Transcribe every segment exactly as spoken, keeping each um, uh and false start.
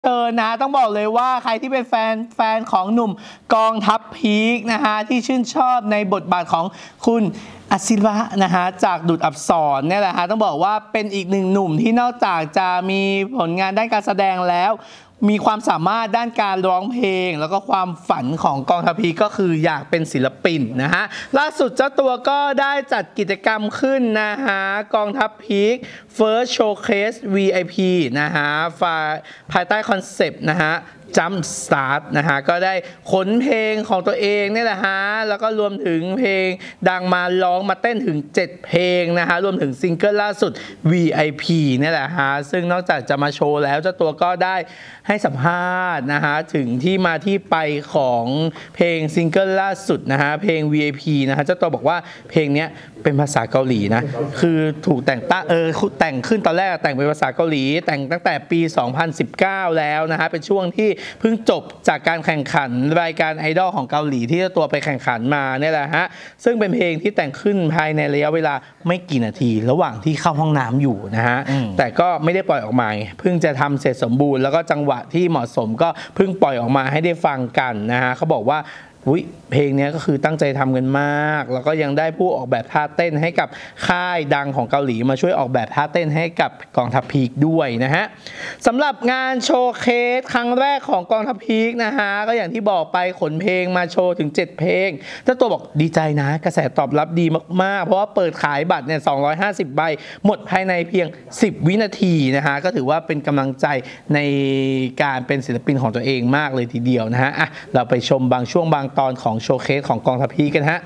เออนะต้องบอกเลยว่าใครที่เป็นแฟนแฟนของหนุ่มกองทัพพีคนะฮะที่ชื่นชอบในบทบาทของคุณอาศิระนะฮะจากดุจอับสรเนี่ยแหละฮะต้องบอกว่าเป็นอีกหนึ่งหนุ่มที่นอกจากจะมีผลงานด้านการแสดงแล้วมีความสามารถด้านการร้องเพลงแล้วก็ความฝันของกองทัพพีคก็คืออยากเป็นศิลปินนะฮะล่าสุดเจ้าตัวก็ได้จัดกิจกรรมขึ้นนะฮะกองทัพพีค First Showcase วี ไอ พี นะฮะภายใต้คอนเซปต์นะฮะJump Start นะฮะก็ได้ขนเพลงของตัวเองนี่แหละฮะแล้วก็รวมถึงเพลงดังมาร้องมาเต้นถึงเจ็ดเพลงนะฮะรวมถึงซิงเกิลล่าสุด วี ไอ พี นี่แหละฮะซึ่งนอกจากจะมาโชว์แล้วเจ้าตัวก็ได้ให้สัมภาษณ์นะฮะถึงที่มาที่ไปของเพลงซิงเกิลล่าสุดนะฮะเพลง วี ไอ พี นะฮะเจ้าตัวบอกว่าเพลงนี้เป็นภาษาเกาหลีนะคือถูกแต่งตั้งเออแต่งขึ้นตอนแรกแต่งเป็นภาษาเกาหลีแต่งตั้งแต่ปีสองพันสิบเก้าแล้วนะฮะเป็นช่วงที่เพิ่งจบจากการแข่งขันรายการไอดอลของเกาหลีที่เจ้าตัวไปแข่งขันมาเนี่ยแหละฮะซึ่งเป็นเพลงที่แต่งขึ้นภายในระยะเวลาไม่กี่นาทีระหว่างที่เข้าห้องน้ำอยู่นะฮะแต่ก็ไม่ได้ปล่อยออกมาเพิ่งจะทำเสร็จสมบูรณ์แล้วก็จังหวะที่เหมาะสมก็เพิ่งปล่อยออกมาให้ได้ฟังกันนะฮะเขาบอกว่าอุ๊ยเพลงนี้ก็คือตั้งใจทำกันมากแล้วก็ยังได้ผู้ออกแบบท่าเต้นให้กับค่ายดังของเกาหลีมาช่วยออกแบบท่าเต้นให้กับกองทัพพีคด้วยนะฮะสำหรับงานโชว์เคสครั้งแรกของกองทัพพีคนะฮะก็อย่างที่บอกไปขนเพลงมาโชว์ถึงเจ็ดเพลงเจ้าตัวบอกดีใจนะกระแสตอบรับดีมากๆเพราะว่าเปิดขายบัตรเนี่ยสองร้อยห้าสิบใบหมดภายในเพียงสิบวินาทีนะฮะก็ถือว่าเป็นกำลังใจในการเป็นศิลปินของตัวเองมากเลยทีเดียวนะฮะอ่ะเราไปชมบางช่วงบางตอนของโชว์เคสของกองทัพพีคกันฮะ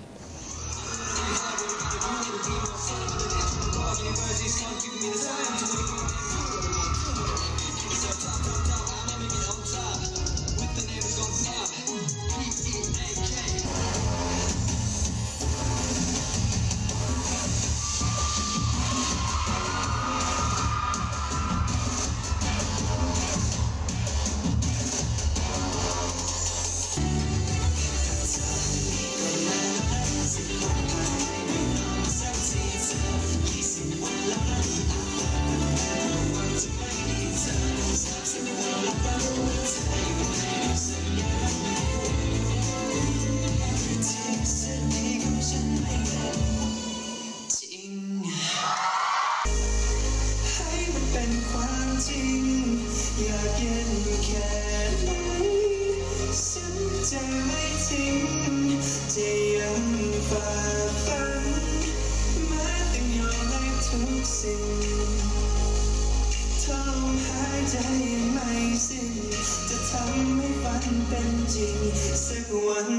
เป็นจริงสักวัน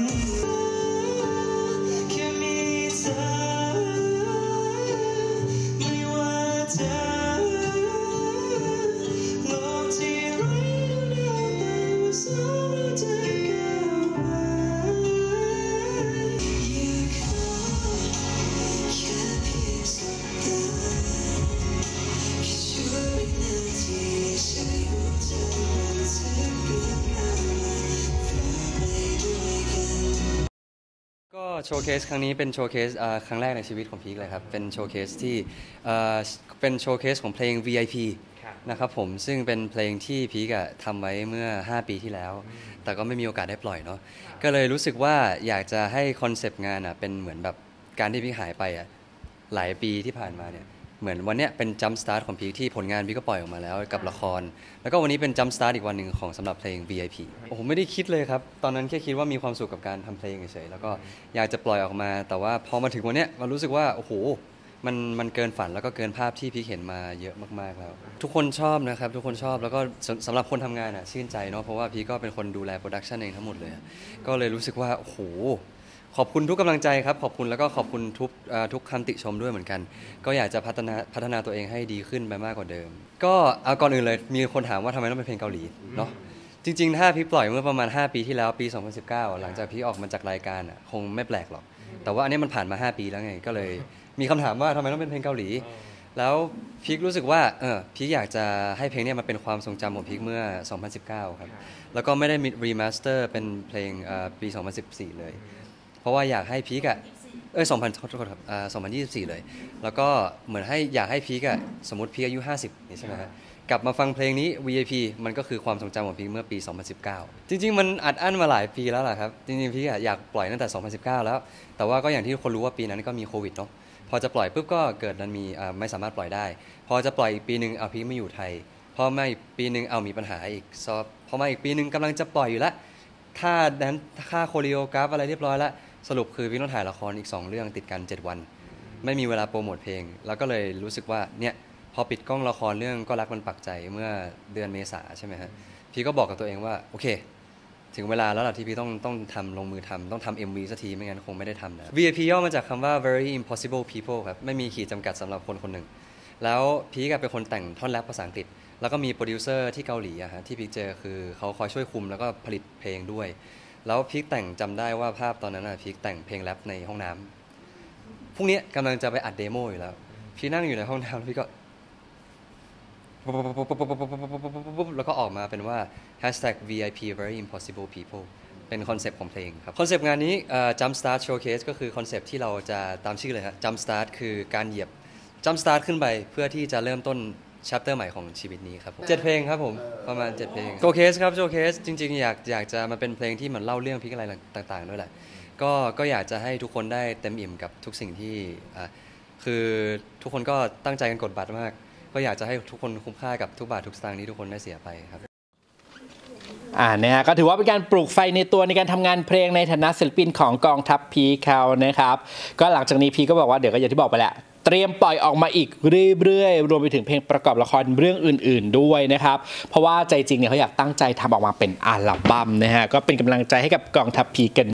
แค่มีเธอไม่ว่าจะโลกที่ไร้ดาวแต่ว่าสามารถจะก้าวมาอยากขอแค่เพียงสบตาแค่ชั่ววินาทีใช้หัวใจมันเธอเปลี่ยนก็โชว์เคสครั้งนี้เป็นโชว์เคสครั้งแรกในชีวิตของพีคเลยครับเป็นโชว์เคสที่เป็นโชว์เคสของเพลง วี ไอ พี นะครับผมซึ่งเป็นเพลงที่พีคทำไว้เมื่อห้าปีที่แล้วแต่ก็ไม่มีโอกาสได้ปล่อยเนาะก็เลยรู้สึกว่าอยากจะให้คอนเซปต์งานเป็นเหมือนแบบการที่พีคหายไปหลายปีที่ผ่านมาเนี่ยเหมือนวันนี้เป็นจัมป์สตาร์ทของพีคที่ผลงานพีคก็ปล่อยออกมาแล้วกับละครแล้วก็วันนี้เป็นจัมป์สตาร์ทอีกวันหนึ่งของสำหรับเพลง วี ไอ พี โอ้โหไม่ได้คิดเลยครับตอนนั้นแค่คิดว่ามีความสุขกับการทำเพลงเฉยๆแล้วก็อยากจะปล่อยออกมาแต่ว่าพอมาถึงวันนี้มันรู้สึกว่าโอ้โหมันมันเกินฝันแล้วก็เกินภาพที่พีคเห็นมาเยอะมากๆแล้วทุกคนชอบนะครับทุกคนชอบแล้วก็สำหรับคนทำงานอ่ะชื่นใจเนาะเพราะว่าพีคก็เป็นคนดูแลโปรดักชันเองทั้งหมดเลยก็เลยรู้สึกว่าโอ้โหขอบคุณทุกกำลังใจครับขอบคุณแล้วก็ขอบคุณทุกทุกคำติชมด้วยเหมือนกันก็อยากจะพัฒนาพัฒนาตัวเองให้ดีขึ้นไปมากกว่าเดิมก็เอาก่อนอื่นเลยมีคนถามว่าทำไมต้องเป็นเพลงเกาหลีเนาะจริงๆถ้าพี่ปล่อยเมื่อประมาณห้าปีที่แล้วปีสองพันสิบเก้าหลังจากพี่ออกมาจากรายการอ่ะคงไม่แปลกหรอกแต่ว่าอันนี้มันผ่านมาห้าปีแล้วไงก็เลยมีคำถามว่าทำไมต้องเป็นเพลงเกาหลีแล้วพีครู้สึกว่าเออพีคอยากจะให้เพลงนี้มันเป็นความทรงจำของพีคเมื่อสองพันสิบเก้าครับแล้วก็ไม่ได้มีรีมาสเตอร์เป็นเพลงปีสองพันสิบสี่เลยเพราะว่าอยากให้พีคอะเออสองพันขอโทษครับอ่าสองพันยี่สิบสี่เลยแล้วก็เหมือนให้อยากให้พีคอะสมมติพีคอายุห้าสิบนี่ใช่ไหมครับกลับมาฟังเพลงนี้ วี ไอ พี มันก็คือความทรงจำของพีคเมื่อปี สองพันสิบเก้า จริงๆมันอัดอั้นมาหลายปีแล้วล่ะครับจริงๆพีคอยากปล่อยตั้งแต่ สองพันสิบเก้า แล้วแต่ว่าก็อย่างที่ทุกคนรู้ว่าปีนั้นก็มีโควิดเนาะพอจะปล่อยปุ๊บก็เกิดมันมีไม่สามารถปล่อยได้พอจะปล่อยอีกปีนึงเอาพีคไม่อยู่ไทยพอมาอีกปีนึงเอามีปัญหาอีกซอพอมาอีกปีนึงกำลังจะปล่อยอยู่แล้วค่าแดนค่าโคเรียกราฟอะไรเรียบร้อยแล้วสรุปคือพีคต้องถ่ายละครอีกสองเรื่องติดกันเจ็ดวันไม่มีเวลาโปรโมทเพลงแล้วก็เลยรู้สึกว่าเนี่ยพอปิดกล้องละครเรื่องก็รักมันปักใจเมื่อเดือนเมษาใช่ไหมฮะพี่ก็บอกกับตัวเองว่าโอเคถึงเวลาแล้วล่ะที่พี่ต้องต้องทำลงมือทำต้องทำ เอ็ม วี สักทีไม่งั้นคงไม่ได้ทำนะ วี ไอ พี ย่อมาจากคำว่า very impossible people ครับไม่มีขีดจำกัดสำหรับคนคนหนึ่งแล้วพีก็เป็นคนแต่งท่อนแรปภาษาอังกฤษแล้วก็มีโปรดิวเซอร์ที่เกาหลีอะฮะที่พีเจอคือเขาคอยช่วยคุมแล้วก็ผลิตเพลงด้วยแล้วพีคแต่งจำได้ว่าภาพตอนนั้นอะพีคแต่งเพลงแรปในห้องน้ำพรุ่งนี้กำลังจะไปอัดเดโมอยู่แล้วพีนั่งอยู่ในห้องน้ำพี่ก็แล้วก็ออกมาเป็นว่า hashtag วี ไอ พี very impossible people เป็นคอนเซปต์ของเพลงครับคอนเซปต์งานนี้ jump start showcase ก็คือคอนเซปต์ที่เราจะตามชื่อเลยครับ jump start คือการเหยียบ jump start ขึ้นไปเพื่อที่จะเริ่มต้น chapter ใหม่ของชีวิตนี้ครับเจ็ดเพลงครับผมประมาณเจ็ดเพลง showcase ครับ showcase จริงๆอยากอยากจะมาเป็นเพลงที่เหมือนเล่าเรื่องพิกอะไรต่างๆด้วยแหละก็ก็อยากจะให้ทุกคนได้เต็มอิ่มกับทุกสิ่งที่คือทุกคนก็ตั้งใจกันกดบัตรมากก็อยากจะให้ทุกคนคุ้มค่ากับทุกบาททุกสตางค์ที่ทุกคนได้เสียไปครับอ่านะฮะก็ถือว่าเป็นการปลูกไฟในตัวในการทำงานเพลงในฐานะศิลปินของกองทัพพีเขานะครับก็หลังจากนี้พีก็บอกว่าเดี๋ยวก็อย่างที่บอกไปแหละเตรียมปล่อยออกมาอีกเรื่อยๆรวมไปถึงเพลงประกอบละครเรื่องอื่นๆด้วยนะครับเพราะว่าใจจริงเนี่ยเขาอยากตั้งใจทำออกมาเป็นอัลบั้มนะฮะก็เป็นกำลังใจให้กับกองทัพพีกัน